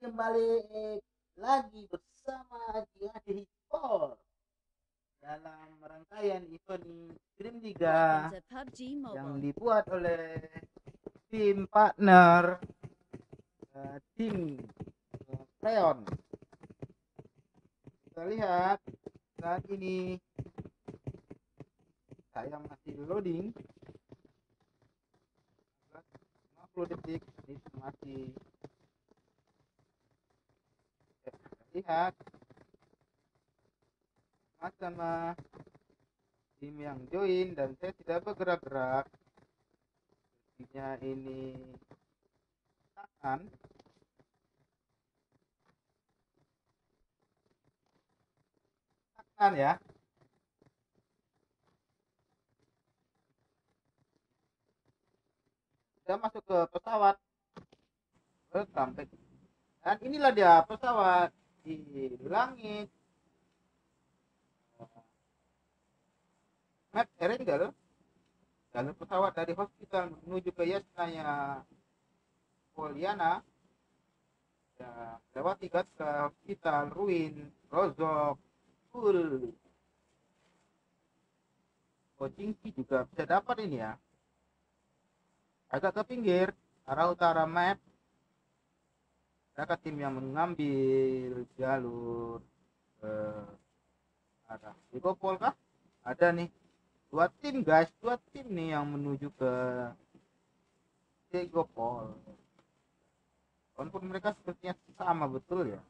kembali lagi bersama Jihadi Sport dalam rangkaian event Dream Liga Welcome to PUBG yang Mobile. dibuat oleh tim partner tim Freon. Kita lihat saat ini saya masih loading 50 detik itu masih lihat sama tim yang join dan saya tidak bergerak-gerak. Sepertinya ini tangan ya. Sudah masuk ke pesawat sampai dan inilah dia pesawat di langit. Map Erengel, jalur pesawat dari hospital menuju ke Yasnaya Poliana, ya, lewati Gatka Hospital, Ruin, Rozok, Full, Pochinki juga bisa dapat ini ya. Agak ke pinggir, arah utara map. Ada tim yang mengambil jalur arah Ligopol kah? Ada nih dua tim guys, dua tim nih yang menuju ke Ligopol. Walaupun mereka sepertinya sama betul ya.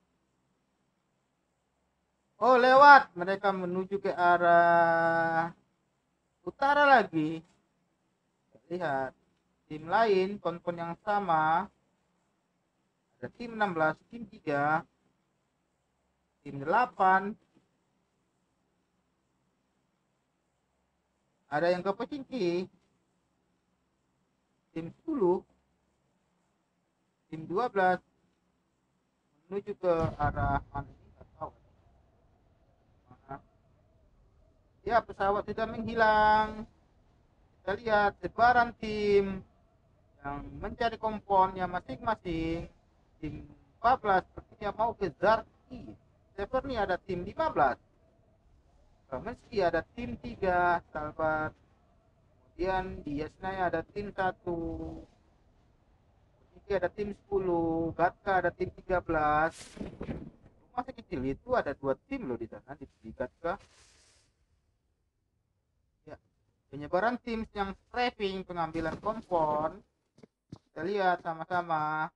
Oh lewat, mereka menuju ke arah utara lagi. Lihat tim lain konvoi yang sama. Ada tim 16, tim 3, tim 8. Ada yang ke Pochinki. Tim 10, tim 12 menuju ke arah mana ini enggak tahu. Ya, pesawat sudah menghilang. Kita lihat sebaran tim yang mencari komponnya masing-masing. Tim 14 sepertinya mau ke Zarki. Seperti ada tim 15. Meski ada tim 3 Salvat. Kemudian di Yasnaya ada tim 1. Ini ada tim 10, Gatka ada tim 13. Rumah kecil itu ada 2 tim loh di sana di Gatka. Ya, penyebaran tim yang strafing pengambilan kompon. Kita lihat sama-sama.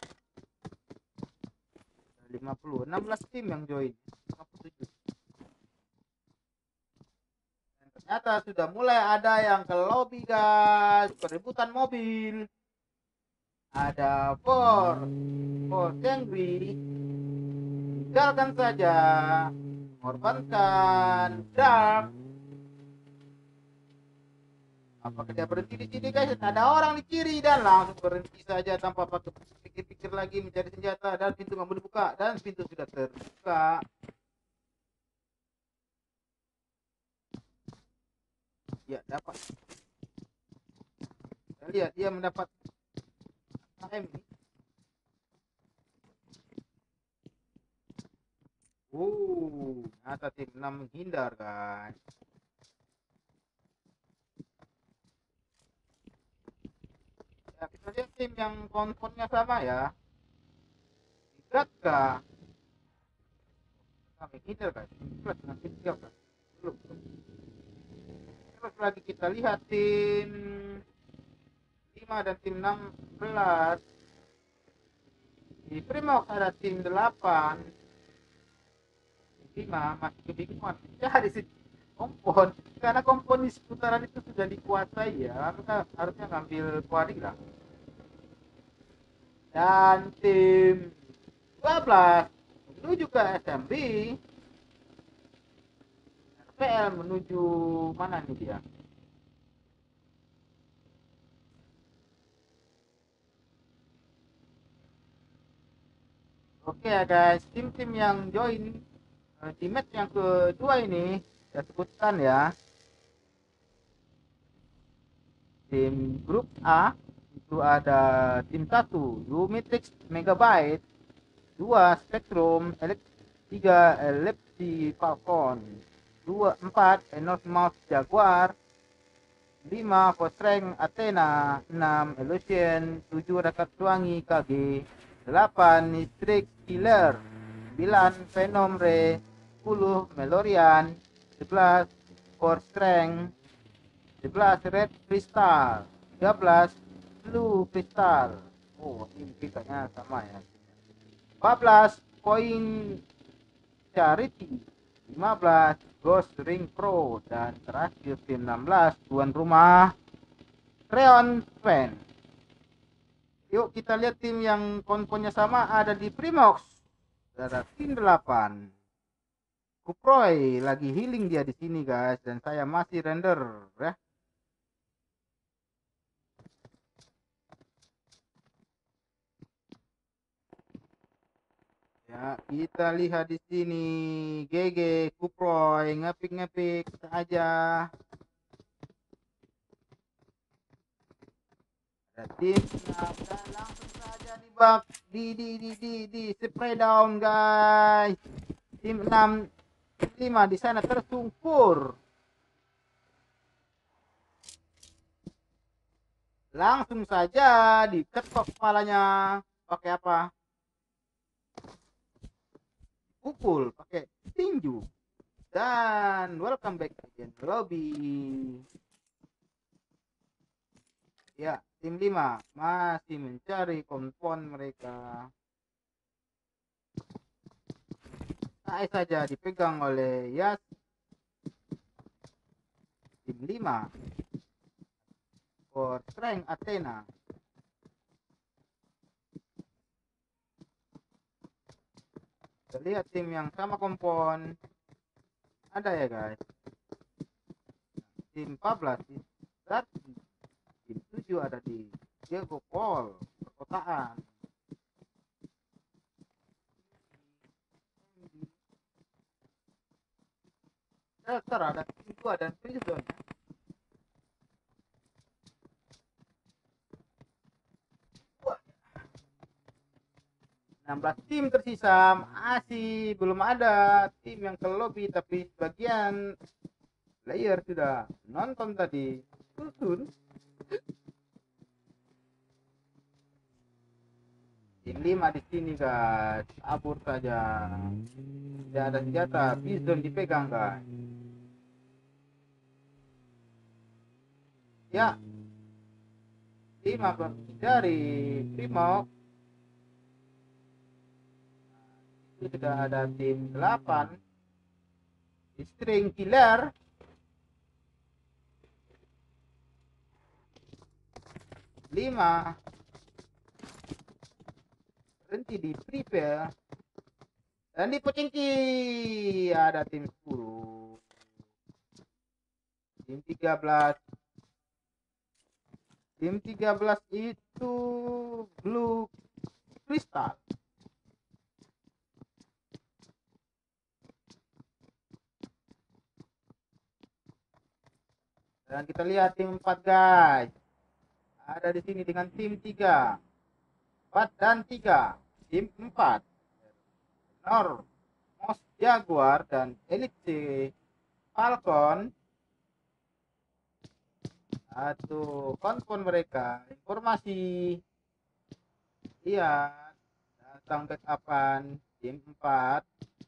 16 tim yang join. 57. Dan ternyata sudah mulai ada yang ke lobby guys, perebutan mobil. Ada Ford Angry, tinggalkan saja, korbankan Dark. Apakah dia berhenti di sini guys? Ada orang di kiri dan langsung berhenti saja tanpa pikir-pikir lagi mencari senjata dan pintu nggak mau dibuka dan pintu sudah terbuka. Ya dapat. Kita lihat dia mendapat AM ini. Ternyata tim 6 menghindar guys. Ya, kita lihat tim yang konfronnya sama ya. Gatka. Nah, menghindar guys. Plus dengan tim 3 kan. Belum. Terus lagi kita lihat tim 5 dan tim 16. Di Primox ada tim 8. 5 masih kebingungan cari si kompon karena kompon di seputaran itu sudah dikuasai ya, kita harusnya ngambil quarry lah. Dan tim 12 menuju ke SMB, RPL menuju mana nih dia? Oke ya guys, tim-tim yang join di match yang kedua ini saya sebutkan ya. Tim grup A itu ada tim 1 Umitrix Megabyte, 2 Spectrum, 3 Ellipsi Falcon, 4 Enormous Jaguar, 5 Constraint Athena, 6 Illusion, 7 Rakatwangi KG, 8 Strix Killer, 9 Venom Ray, 10 Melorian, 11 Core Strength, 11 Red Crystal, 13 Blue Crystal. Oh, ini kayaknya sama ya. 14 Point Charity, 15 Ghost Ring Pro, dan terakhir tim 16 tuan rumah Creon Fan. Yuk kita lihat tim yang konponnya sama ada di Primox. Ada tim 8. Kuproy lagi healing dia di sini guys, dan saya masih render ya. Ya, kita lihat di sini GG Kuproy ngepik aja. Ada tim udah langsung saja di spray down guys. Tim 6 5 di sana tersungkur. Langsung saja diketok kepalanya. Pakai apa? Pukul pakai tinju. Dan welcome back again lobby. Ya, tim 5 masih mencari kompon mereka. Saja dipegang oleh Yas. Tim 5 for Strength Athena. Kita lihat tim yang sama kompon. Ada ya guys. Tim 14 tim 7 ada di Diego Paul perkotaan. Shelter ada tim 2 dan prison. 16 tim tersisa, masih belum ada tim yang ke lobby, tapi sebagian player sudah nonton tadi. Tim 5 di sini guys, abur saja. Tidak ada senjata, Bison dipegang guys. Ya, 5 dari Primox. Itu sudah ada tim 8 String Killer, 5 berhenti di prepare, dan di Pocengki ada tim 10, tim 13. Tim 13 itu Blue Crystal. Dan kita lihat tim 4 guys. Ada di sini dengan tim 3. 4 dan 3. Tim 4. Enormous Jaguar dan Elite Falcon. Atau konfon mereka. Informasi. Lihat. Datang backupan. Tim 4.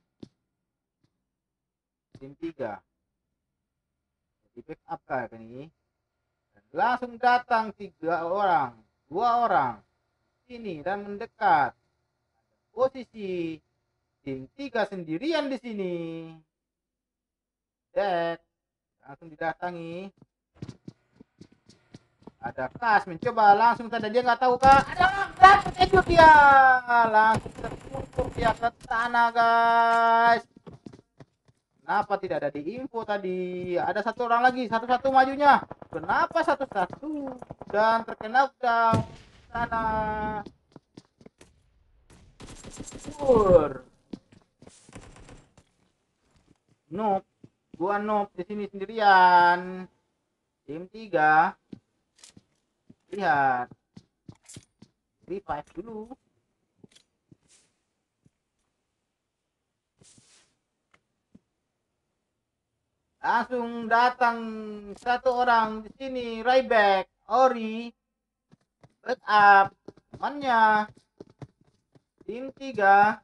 Tim 3. Di backup kayak ini. Dan langsung datang 3 orang. 2 orang. Sini dan mendekat. Posisi tim 3 sendirian di sini. Dead. Langsung didatangi. Ada Kas mencoba langsung saja, dia nggak tahu kah? Ada terkejut dia. Langsung terkumpul dia ke tanah guys. Kenapa tidak ada di info tadi? Ada satu orang lagi, satu-satu majunya. Kenapa satu-satu? Dan terkena down sana. Noob, gua noob di sini sendirian. Tim 3. Lihat. Revive dulu. Langsung datang satu orang di sini, Ryback, Ori, backup, temannya, tim 3.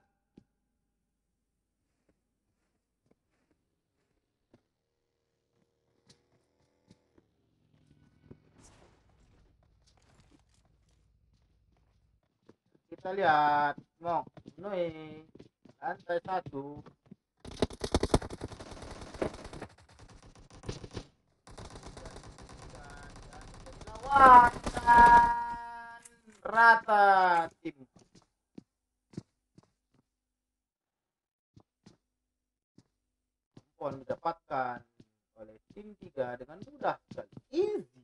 Kita lihat, Mok, Noe, lantai 1. Lawan rata tim. Poin didapatkan oleh tim 3 dengan mudah sekali. Easy.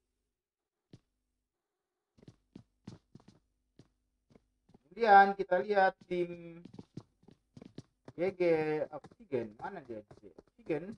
Kemudian kita lihat tim GG Oksigen. Mana dia? GG Oksigen.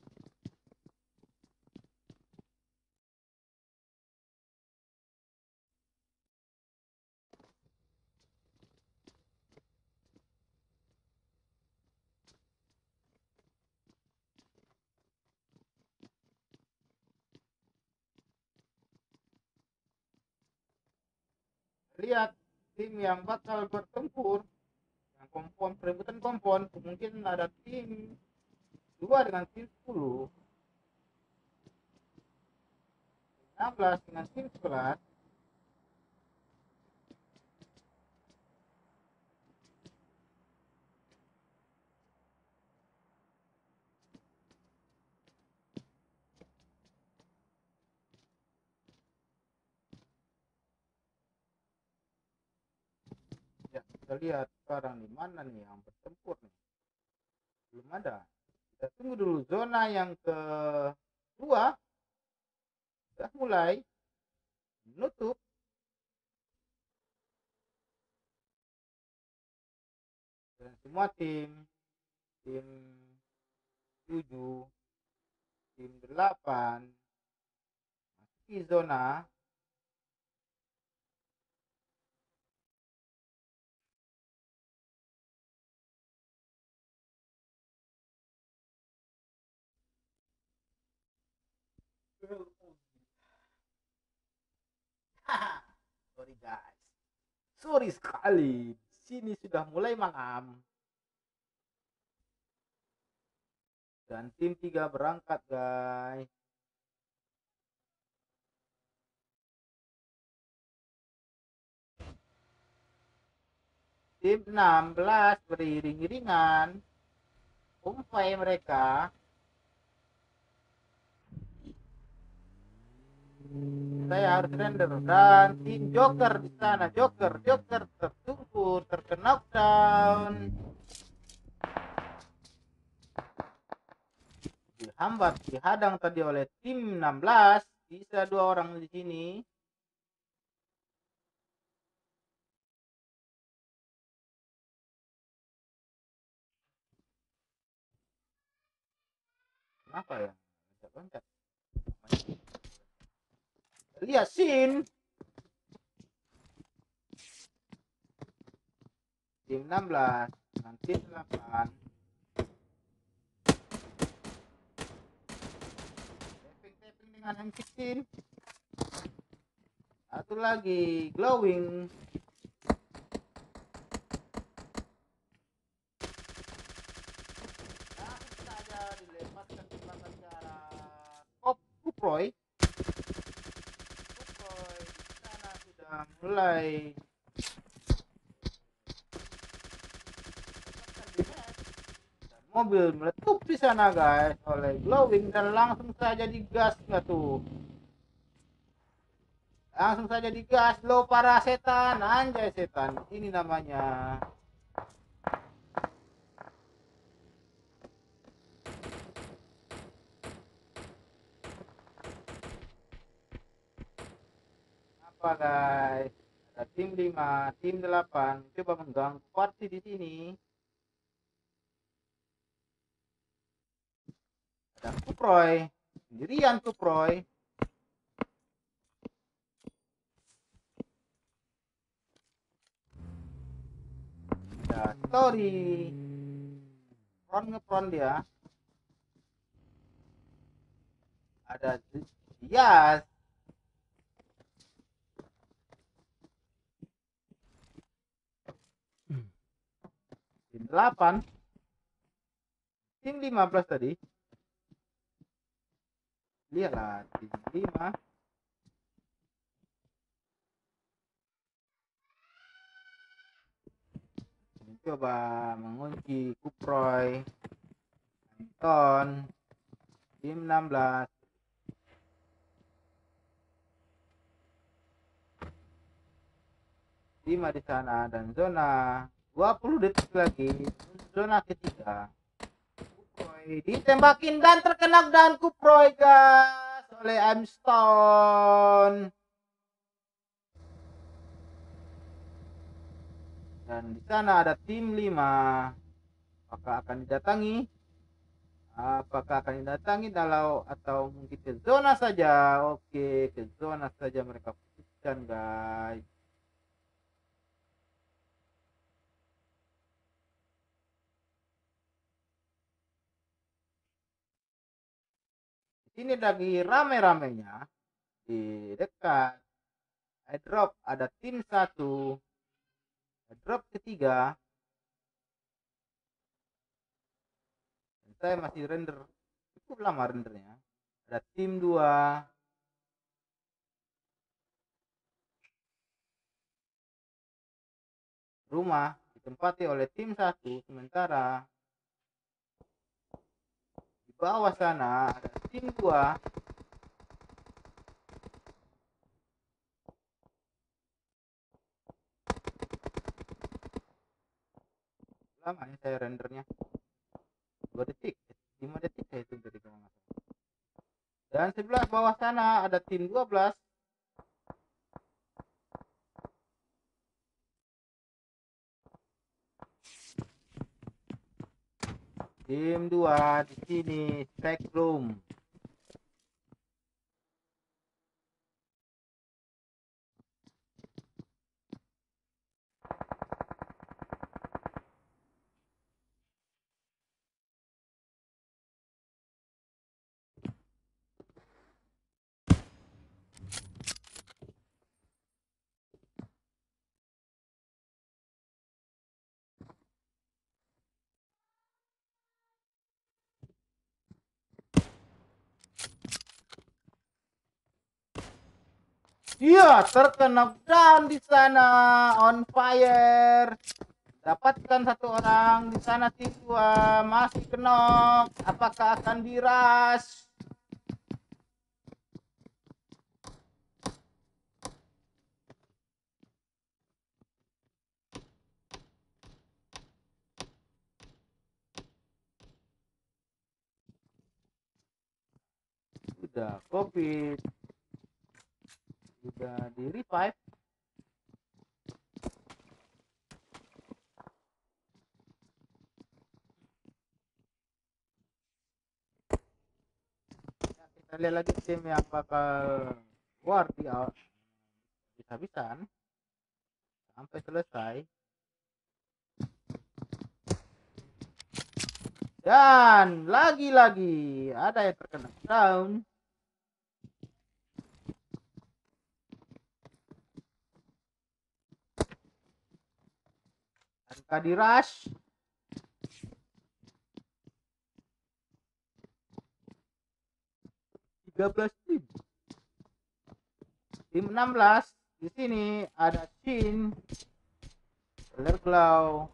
Lihat tim yang bakal bertempur, yang kompon perebutan kompon, mungkin ada tim 2 dengan tim 10, 16 dengan tim 11. Ya, kita lihat sekarang di mana nih yang bertempur nih. Belum ada. Kita tunggu dulu zona yang kedua sudah mulai menutup. Dan semua tim 7, tim 8 masuki zona. Sorry guys, sorry sekali, sini sudah mulai malam dan tim 3 berangkat guys. Tim 16 beriring-iringan umpai mereka. Saya harus render dan tim Joker di sana, Joker tertunggu, terkena knockdown, dihambat, dihadang tadi oleh tim 16. Bisa 2 orang di sini. Apa ya? Loncat. Lihat scene. Tim 16 dengan tim 8. Tapping dengan M16. Satu lagi glowing. Langsung saja dilepaskan ke belakang ke arah Kuproy. Kuproy di sana sudah mulai mobil meletup di sana guys oleh glowing dan langsung saja digas nggak tuh, langsung saja digas lo para setan, anjay setan ini namanya. Apa guys, ada tim 5, tim 8 coba mengganggu party di sini. Ada Kuproy sendirian, Kuproy. Ada Story front ngepron dia. ada Diaz. Tim 8. Tim 15 tadi. Lihatlah tim 5. Coba mengunci Kuproy, Anton, tim 16. Lima di sana dan zona 20 detik lagi zona ketiga. Kuproy ditembakin dan terkena dan Kuproy gas oleh Armstone. Dan di sana ada tim 5. Apakah akan didatangi? Atau mungkin ke zona saja? Oke, ke zona saja mereka putuskan, guys. Di sini lagi rame-ramenya di dekat airdrop ada tim 1. Airdrop ketiga. Dan saya masih render cukup lama rendernya. Ada tim 2. Rumah ditempati oleh tim 1, sementara di bawah sana ada tim 2. Lama ya saya rendernya, 2 detik 5 detik saya itu dari kalau nggak salah. Dan sebelah bawah sana ada tim 12. Tim 2 di sini Spectrum. Iya, terkena down di sana, on fire. Dapatkan 1 orang di sana, tim 2 masih kenok. Apakah akan diras? Sudah covid, sudah di revive. Ya, kita lihat lagi tim yang bakal war di habis-habisan sampai selesai. Dan lagi-lagi ada yang terkena down. Angka di rush. tim. Tim 16 di sini ada Chin, Glow.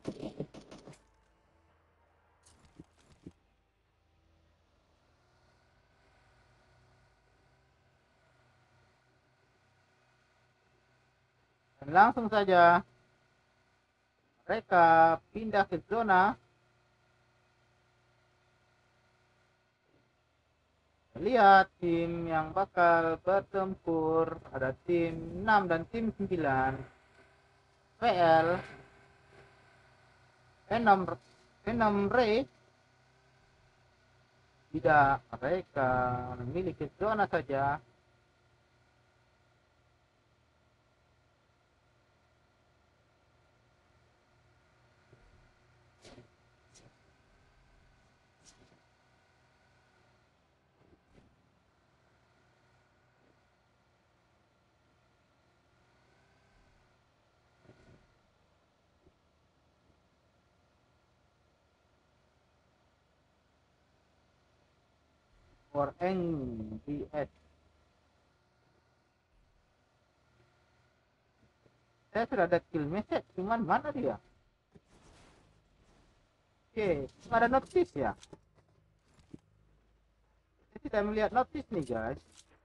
Dan langsung saja mereka pindah ke zona. Lihat tim yang bakal bertempur, ada tim 6 dan tim 9. PL Venom Ray. Tidak, mereka memiliki zona saja. or NGS. Saya sudah ada kill message, cuman mana dia? Oke, ada notice ya. Saya tidak melihat notice nih guys.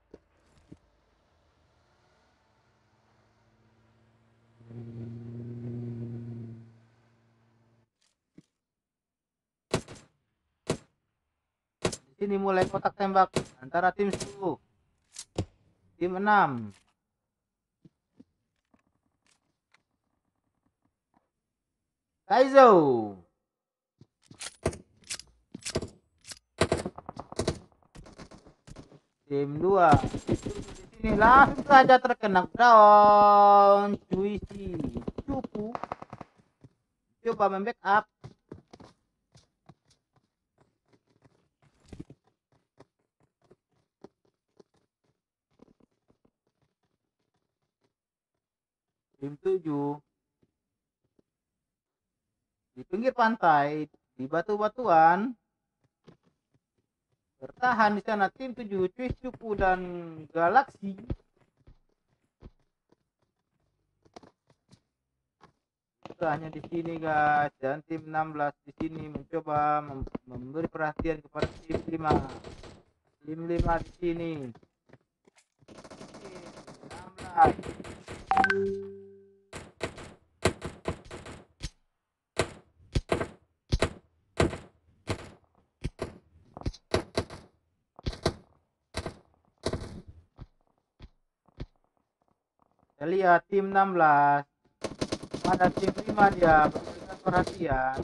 Di sini mulai kotak tembak antara tim 10, tim 6. Kaizo. Tim 2. Di sini langsung saja terkena down. Cuisi. Cupu. Coba membackup. Tim 7 di pinggir pantai, di batu-batuan, bertahan di sana tim 7, Cuis, Cupu, dan Galaksi. Hanya di sini guys, dan tim 16 di sini mencoba memberi perhatian kepada tim 5. Tim 5 di sini. Tim 16. Kita lihat tim 16. Pada tim 5 dia memberikan perhatian.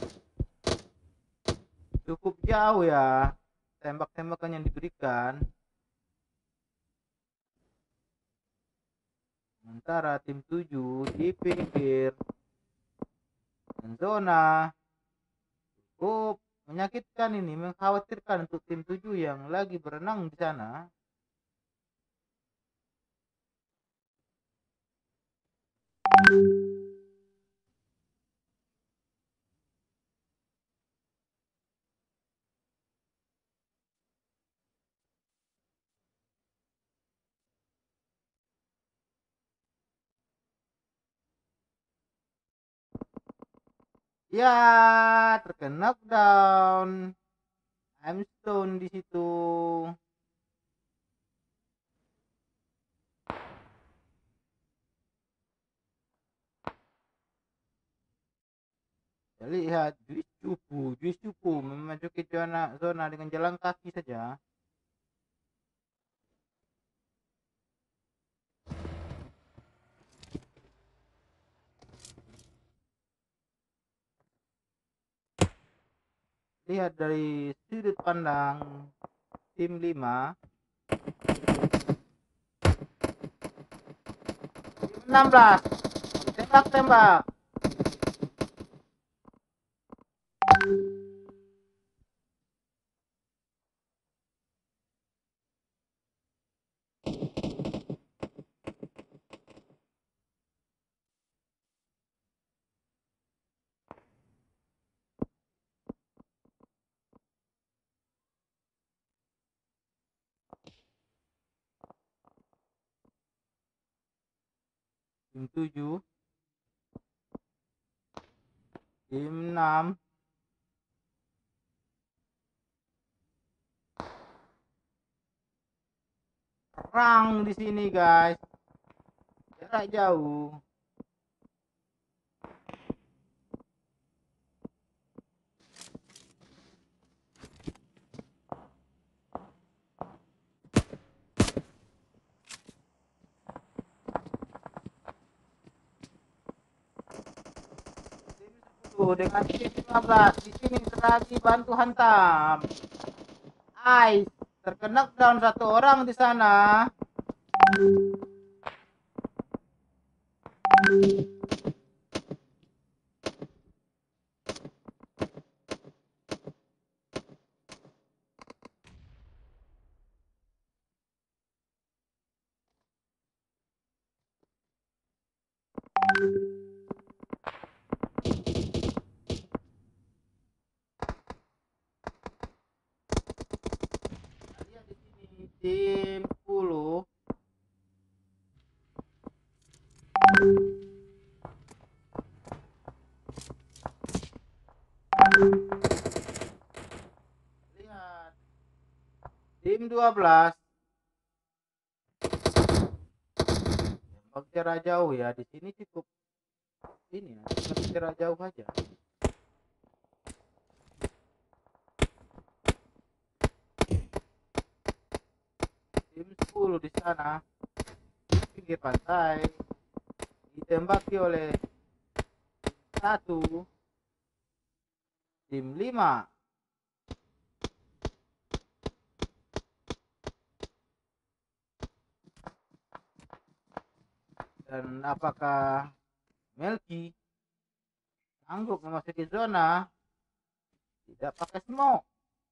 Cukup jauh ya tembak-tembakan yang diberikan. Sementara tim 7 di pinggir zona. Cukup menyakitkan ini, mengkhawatirkan untuk tim 7 yang lagi berenang di sana. Ya, terkena knockdown. I'm stone di situ. Kita lihat Juice Cupu memasuki zona dengan jalan kaki saja. Lihat dari sudut pandang tim 5. Tim 16. Tembak-tembak. Tim 7. Tim 6. Perang di sini guys. Jarak jauh. Dengan tim 15 di sini lagi bantu hantam. Ice terkena down satu orang di sana. tim 10 lihat tim 12 tembak jarak jauh ya. Di sini cukup ini ya, tembak jarak jauh aja. Tim 10 di sana pinggir pantai ditembaki oleh tim 1, tim 5. Dan apakah Melki sanggup memasuki zona tidak pakai smoke?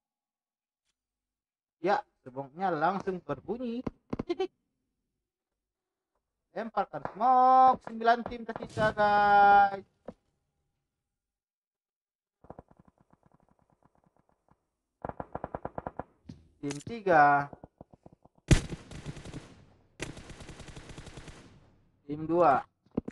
Ya, smoke-nya langsung berbunyi. Titik. Lemparkan smoke. 9 tim tersisa, guys. Tim 3, tim 2.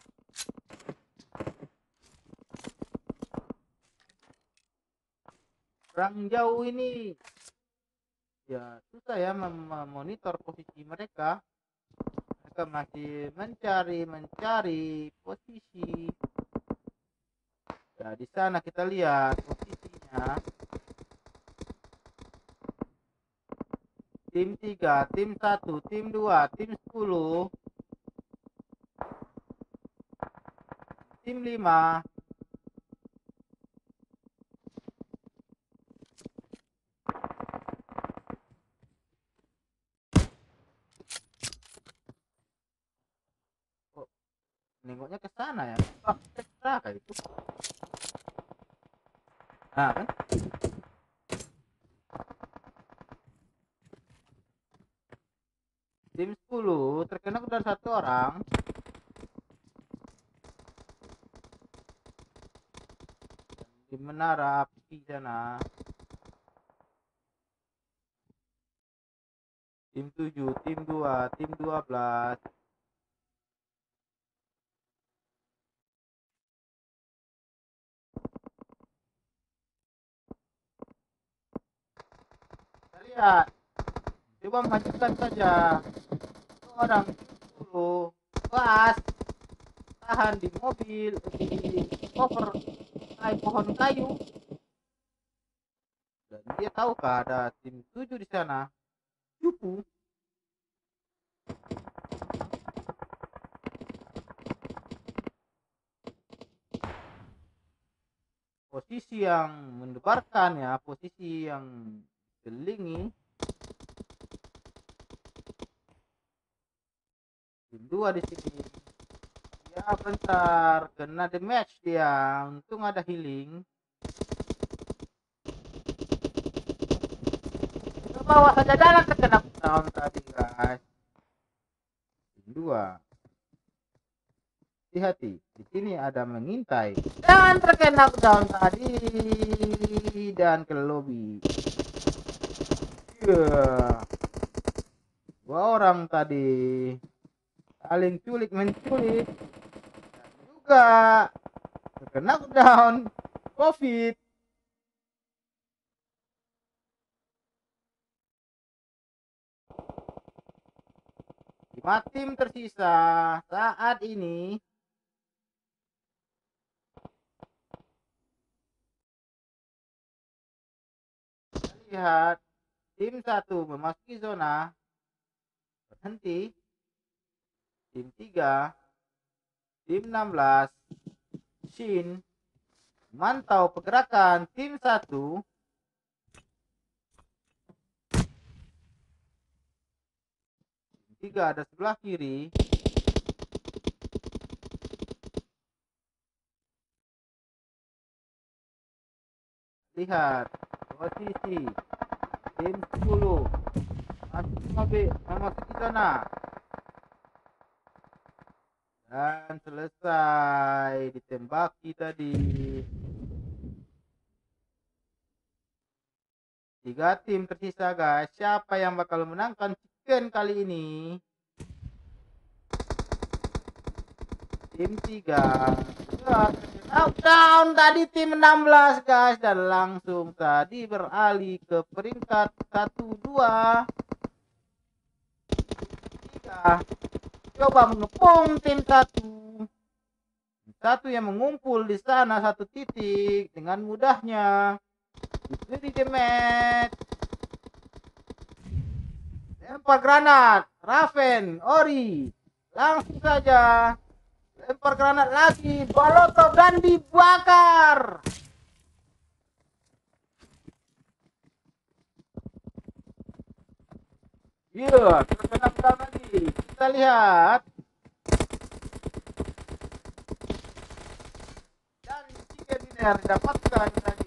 Perang jauh ini ya susah ya memonitor posisi mereka. Mereka masih mencari posisi. Ya, di sana kita lihat posisinya. Tim 3, tim 1, tim 2, tim 10, tim 5. Oh, nengoknya ke sana ya. Ekstra kayak itu. Nah, kan? Tim 10 terkena udah 1 orang. Di menara api sana. Tim 7, tim 2, tim 12. Kita lihat. Coba majukan saja. Orang 10 pas tahan di mobil, di cover pohon kayu. Dan dia tahukah ada tim 7 di sana? Cupu. Posisi yang mendebarkan ya, posisi yang selingi. Tim 2 di sini. Ya bentar, kena damage dia. Untung ada healing. Ke bawah saja jalan terkena down tadi, guys. Tim 2. Hati-hati, di sini ada mengintai dan terkena down tadi dan ke lobby. Yeah. 2 orang tadi saling culik menculik dan juga terkena down COVID. 5 tim tersisa saat ini. Lihat, tim 1 memasuki zona, berhenti. Tim 3, tim 16, Shin mantau pergerakan tim 1. Tim 3 ada sebelah kiri. Lihat posisi tim 10 masuk mobil, memasuki zona dan selesai ditembaki tadi. 3 tim tersisa, guys. Siapa yang bakal menangkan chicken kali ini. Tim 3 down tadi tim 16 guys, dan langsung tadi beralih ke peringkat 1-2. 3 coba mengepung tim 1 yang mengumpul di sana 1 titik dengan mudahnya. Jadi demet lempar granat, Raven, Ori langsung saja lempar granat lagi, Molotov dan dibakar. Iya, terbenam lagi. Kita lihat. Dan 3 biner dapatkan tadi.